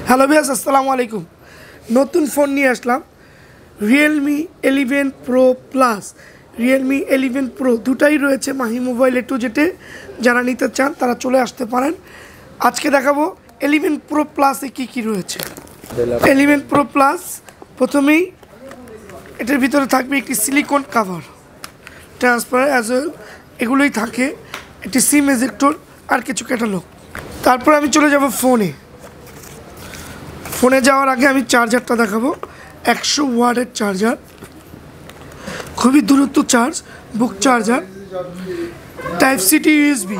Hello viewers, আসসালামু আলাইকুম। নতুন ফোন নিয়ে আসলাম Realme 11 Pro plus. Realme 11 Pro দুটাই রয়েছে মাহি মোবাইল A2Z। যারা নিতে চান তারা চলে আসতে পারেন। আজকে দেখাবো 11 Pro প্লাসে কী রয়েছে। 11 Pro প্লাস প্রথমেই এটার ভিতরে থাকবে একটি silicone cover, transparent as well, এগুলোই থাকে, একটি সিম এজেক্টর আর কিছু ক্যাটালগ। তারপর আমি চলে যাব ফোনে যাওয়ার আগে আমি চার্জারটা দেখাবো। 100 ওয়াটের চার্জার, খুবই দ্রুত চার্জ, বুক charger, type C to USB.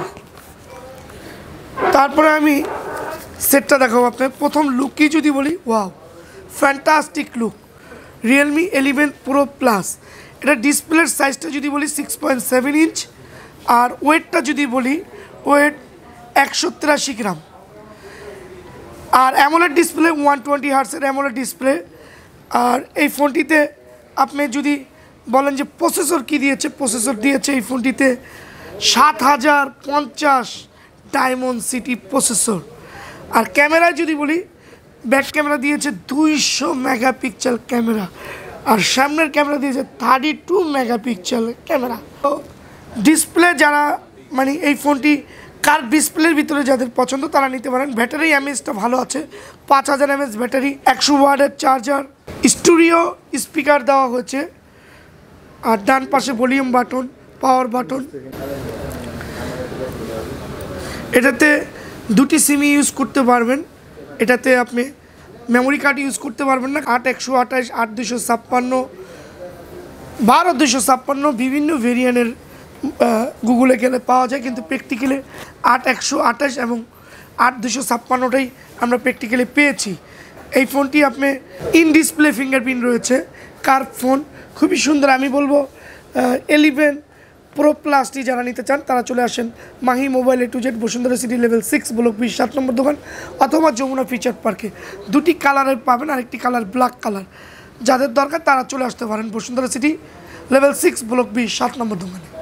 তারপরে আমি সেটটা দেখাবো আপনার। প্রথম লুকই যদি বলি, wow, fantastic look. Realme 11 Pro plus, এটা ডিসপ্লের সাইজটা যদি বলি 6.7 ইঞ্চ, আর ওয়েটটা যদি বলি, ওয়েট 183 গ্রাম। আর অ্যামোলেড ডিসপ্লে, 120 হার্টসের অ্যামোলেড ডিসপ্লে। আর এই ফোনটিতে আপনি যদি বলেন যে প্রসেসর কী দিয়েছে, প্রসেসর দিয়েছে এই ফোনটিতে 7050 ডায়মন্ড সিটি প্রসেসর। আর ক্যামেরায় যদি বলি, ব্যাক ক্যামেরা দিয়েছে 200 মেগাপিক্সেল ক্যামেরা, আর সামনের ক্যামেরা দিয়েছে 32 মেগাপিক্সেল ক্যামেরা। তো ডিসপ্লে যারা মানে এই ফোনটি কার্ভ ডিসপ্লের ভিতরে যাদের পছন্দ তারা নিতে পারেন। ব্যাটারি এমএএচটা ভালো আছে, 5000 mAh ব্যাটারি, 100 ওয়াটের চার্জার, স্টুডিও স্পিকার দেওয়া হয়েছে, আর ডান পাশে ভলিউম বাটন, পাওয়ার বাটন। এটাতে দুটি সিমই ইউজ করতে পারবেন। এটাতে আপনি মেমোরি কার্ড ইউজ করতে পারবেন না। 8 128, 8 256, 12 256 বিভিন্ন ভেরিয়েন্টের গুগলে গেলে পাওয়া যায়, কিন্তু প্র্যাকটিক্যালি 8 128 এবং 8 256টাই আমরা প্র্যাকটিক্যালি পেয়েছি। এই ফোনটি আপনি ইন ডিসপ্লে ফিঙ্গারপ্রিন্ট রয়েছে, কার্ভ ফোন, খুবই সুন্দর। আমি বলবো 11 Pro প্লাসটি যারা নিতে চান তারা চলে আসেন Mahi mobile A2Z, Bashundhara city, level 6, block 20, 7 নম্বর দোকান, অথবা যমুনা ফিচার পার্কে। দুটি কালারের পাবেন, আরেকটি কালার ব্ল্যাক কালার। যাদের দরকার তারা চলে আসতে পারেন বসুন্ধরা সিটি, লেভেল 6, ব্লক 20, 7 নম্বর দোকানে।